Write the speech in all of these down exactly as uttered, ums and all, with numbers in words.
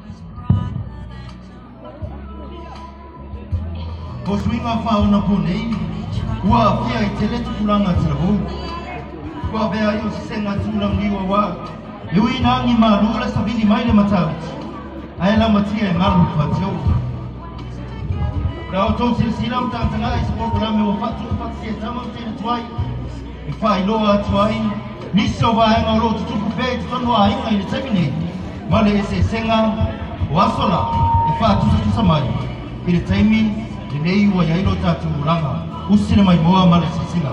Ko swinga fauna po nei. Wa fia i tele tulanga tirabu. Wa bea yo senga tulang liwa wa. Yui nangi marula sabili mai le matau. Ai la matia e maru fatio. Rao tau silsila mta tanga i sport la me o fatu fatu e tama tele tuai. I fai loa tuai. Niso wa enga o lo tutuku pe tonu a inga i le temine. Male e se senga wasola. I fatu tusa mai. I le taimi nei wa ya ilo tatu ranga. Usine mai moa male se senga.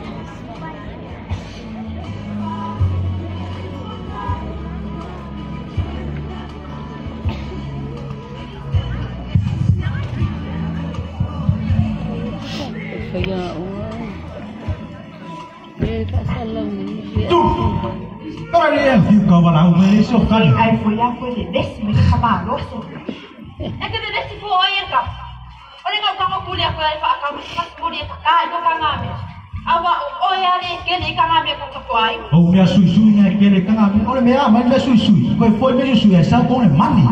Para dia fica balau me so kan. Ai foi a foi de desse me chamar nosso. É que de desse foi aí cá. Olha que eu vou pulir a coisa para cá, mas pulir para cá, eu vou cá mesmo. Awa olha ali que ele cá mesmo com o pai. O me suisui né que ele cá mesmo. Olha me ah, mas me suisui. Foi foi me suisui, essa com é mani.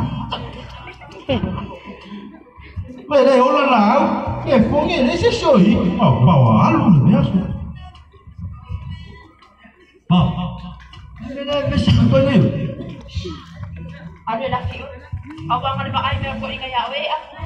Mas ele olha lá, que foi ele se soi. Oh, pau alu me acho. Ah. Ele me se foi ele. Ada dah fio. Awak ada pakai merek kau ingat ya we.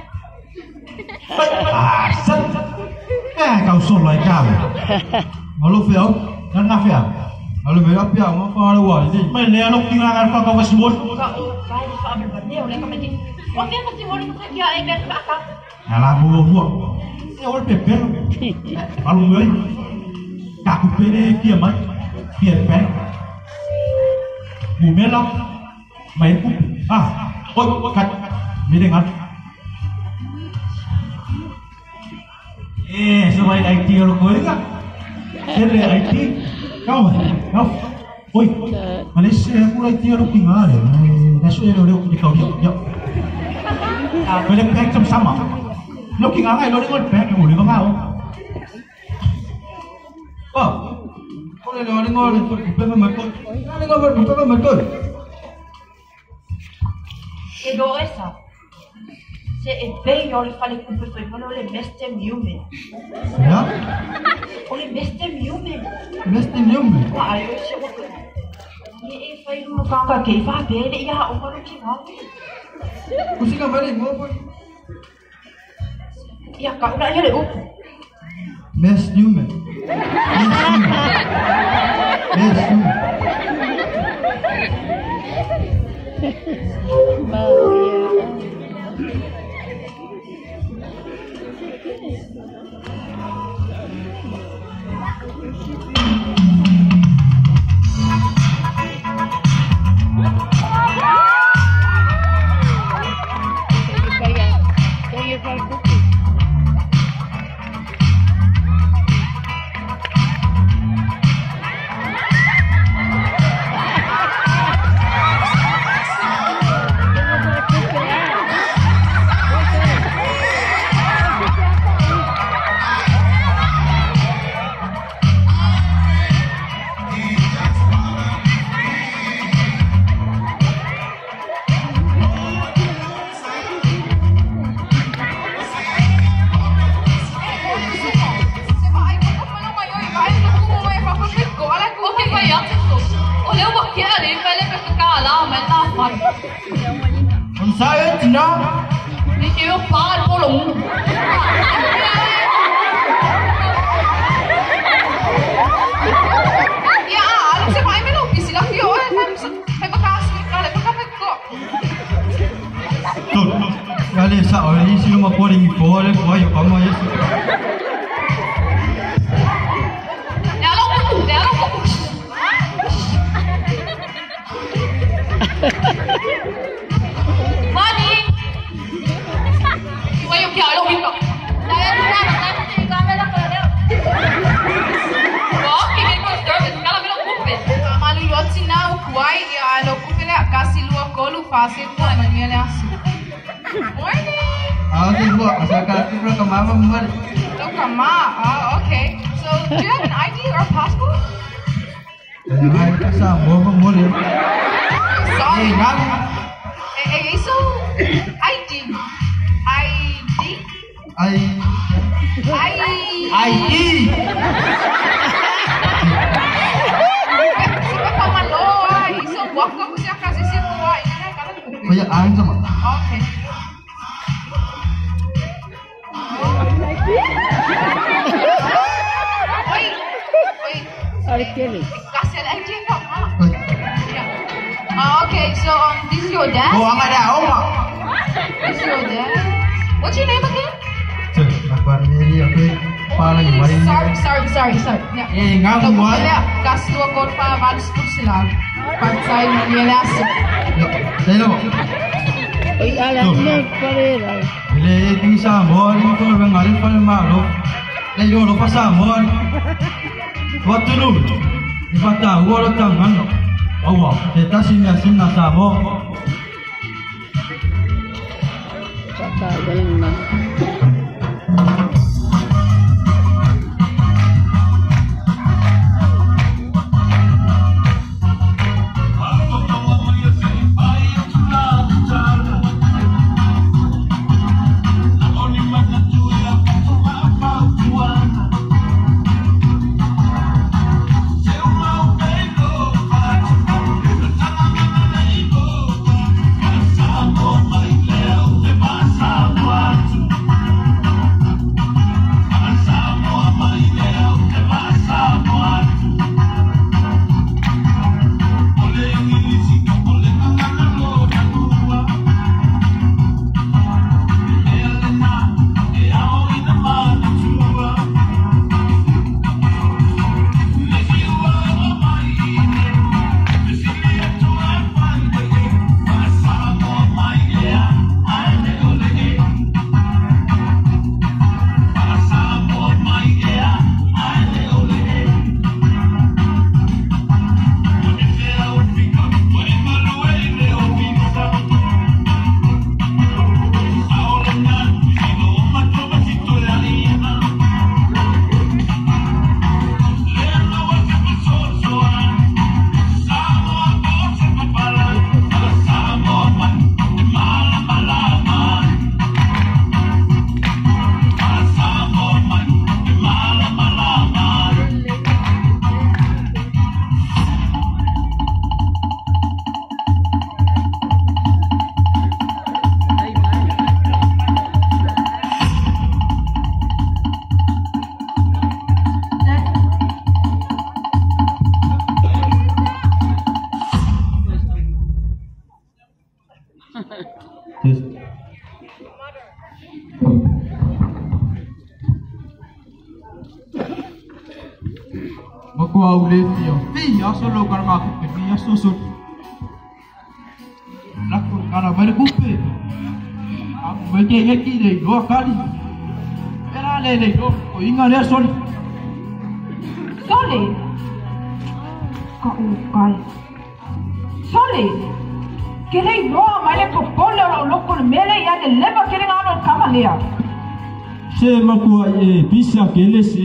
Ah, sat. Eh, kau solai kau. Malu fio, kan ngaf ya. Malu berapa ya? Mau kau ada wajib. Mai le alok tingangan kau kau semut. Kau baik kau ambil benda oleh kau macam. Kau dia mesti mau ikut dia ikan bakar. Alah buah buah. Eh, orang peper. Malu beri. Kaku pere dia mai. Dia pen. Bumelang. Main pun. Ah, oi, kat. Mirengan. Eh, sebaik I T orang kau ni kan? Jadi I T, kau, kau, oi, Malaysia aku I T orang tinggal ni. Nasi orang orang kau dia, dia. Ah, boleh pack macam sama. Lo tinggal ni, lo ni kau pack, boleh kau kau. Oh, kau ni lo ni kau ni bukan bermakul, ni kau bukan bermakul. E do essa. Se é bem olha falei com pessoas, mas olha beste miume. Ya? Olha beste miume. Beste miume. Wah, eu chego com. E e faz uma canga que vai ver e já o cara que vai. Kusi kau balik, mau pun. Ya kau nak jadi up. Best miume. Best miume. Không sai hết chị đó. Đi kêu ba cô lùng. Ya, alam siapa yang meluk di sini yo, saya bekas kalau bekas kok. Tuh, kali sao ini sih mau pouring por, mau yo kamu ya. Ya lo buku, ya lo buku. Mani. Iwa yung kaya lo buku. Saya sudah nak cari kamera kalau. Wah, ini kau service kalau belum buku. Malu yo cina ukuai ya lo buku le kasih lu kolu fácil tu yang ni le asu. Morning. Ah, tu buat asal kalau tu ke mama mama. Oh, come on. Oh, okay. So, do you have an I D or a passport? Ay, kasama mo mo le. Sorry. Eh, nang. Eh, eh, so Ai. Ai. Ai. Siapa malo ai. So buat kau siapa kasih siapa ai. Kaya ang sama. Okay. Oi. Oi. Sorry, Kelly. Kasih aja kau. Ah, okay. So um, this is your dad. Oh, ang ada, oh mak. This is your dad. What's your name again? Cek, aku ni aku paling main. Sorry, sorry, sorry, sorry. Yeah. Eh, ngam buat. Ya, kasih aku pa bagus tu sila. Partai nialas. Saya lo. Oy, alam mo Pereira. Bila ini samon, itu orang ngalir paling malu. Lalu lo pas samon. Waktu tu, di patah, gua lo tangan. Awak, kita sini sini samon. Patah galing na. Magkuha ulit niyo. Iya, solo ka nga kupe. Iya, susod. Lako, kana balik kupe. Ako may kaya kile, dua kali. Era lele, do. O inga le soli. Soli. Kau kai. Soli. Kele no, male popolo lo lo con mele ya de leva kele ngano kamalea. Se magkuha e bisa kele se.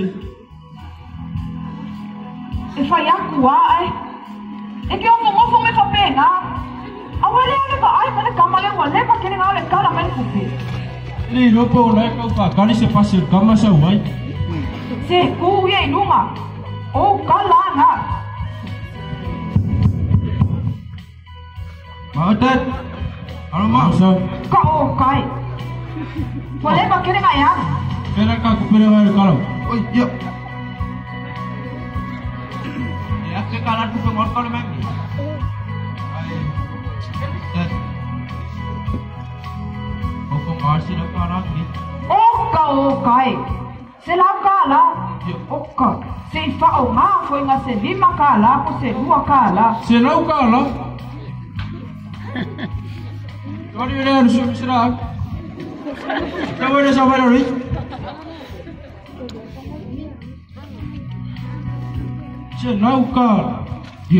E fai aqua ai. E que o mo fo me fa pena. Awale ale ka ai mane kamale wa leva kele ngano kala male kupe. Ni ropo na ka ka kali se pasir kama sa wai. Se ku ye numa. O kala na. Matat. Ano ma? Sa. Ka o kai. Wa leva kele ngaya. Era ka kupere wa kala. Oi, ya. Ya ke kala kupe ngor kala ma. Ai. Tat. Opo marsi na kala ni. Oka okai. Se la kala. Oka. Se fa o ma foi nga se lima kala ko se dua kala. Se lau kala. Kali ni harus berserah. Kamu dah sampai lagi. Se lau kala. Dia.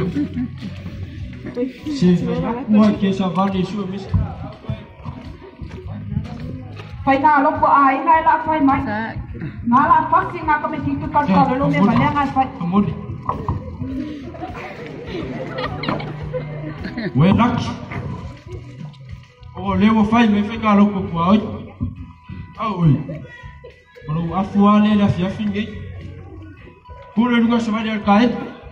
Se buat kisah balik suami. Fai nga lo ko ai nga la fai mai. Nga la faksi nga ka me titu ka ka lo me male nga fai. Amor. Wenak. Oh, lewa fai me fai kalo ko ko ai. Au oi. Kalau afuale la fiafin gay. Pura lugar semua dia kait.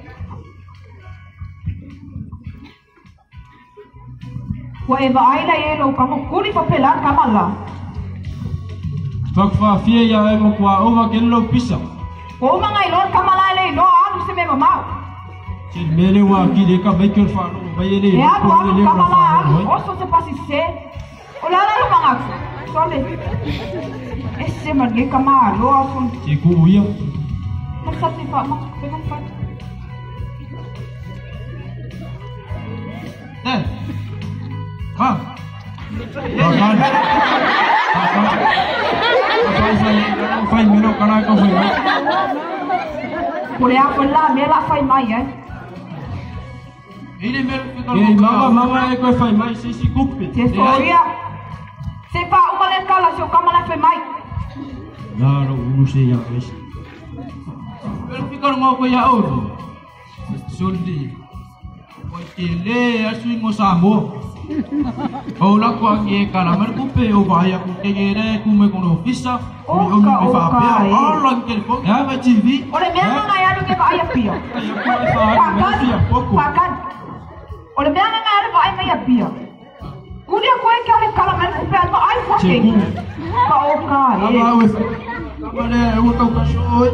Wa eva aila yelo kamo kuri papela kamala. Fakfa fia ya emo kwa oma kello pisa. O mga ilon kamala le no alu se me mama. Sil mele wa gide ka baker fa no bayele. E alu alu kamala alu oso se pasise. Ola la lu mga. Sole. Esse marge kamalo afun. Ciku uya. Masati pa mak pegang pa. Eh. Ha. Makan. Apa saya fai melo kana ka fai. Pure a kola mela fai mai eh. Ini melo kita. Eh mama mama e ko fai mai sisi kupi. Se soia. Se pa uma le kala se o kamala fai mai. Claro, uno se ya ves. Pero ficar ngo ko ya ouro. Soldi. Oi tele asu mo sambo. Ola ko ngi kala mer ko pe o vaya ko tegere ko me kono fissa. O mi me fa pe. Ola ngel ko ya ba T V. Ore me nga ya lu ke ba ya pia. Pakan. Ore me nga ya ba ai mai ya pia. Kudia ko e kala kala mer ko pe ba ai fucking. Ka o ka. Aba wes. Aba le o to ka shoy.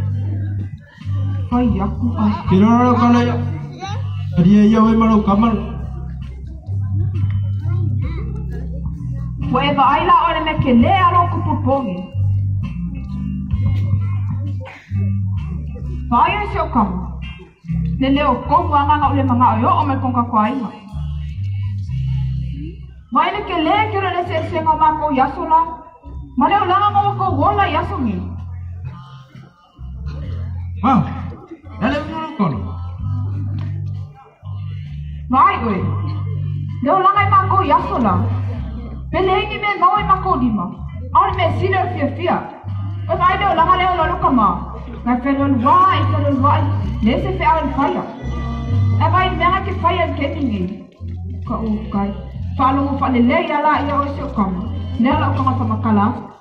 Ai aku ai. Kira kala ya. Dia ya we malu kamar. Whatever I la ore me ke le alo ku pupongi. Vai se o kam. Le leo ko wanga nga ole manga yo o me konga kwai ma. Vai le ke le ke le se se ngoma ko yasula. Male o langa ngoma ko wola yasungi. Ah. Dale uno kono. Vai oi. Le o langa ma ko yasula. Pelengi me mau ma ko di ma. Ar me sila fia fia. O vai le o langa le o lo kama. Na felon vai, felon vai. Le se fe al fire. E vai me ke fire ke tingi. Ka o kai. Falo mo fa le le ya la ya o se kama. Ne la kama sama kala.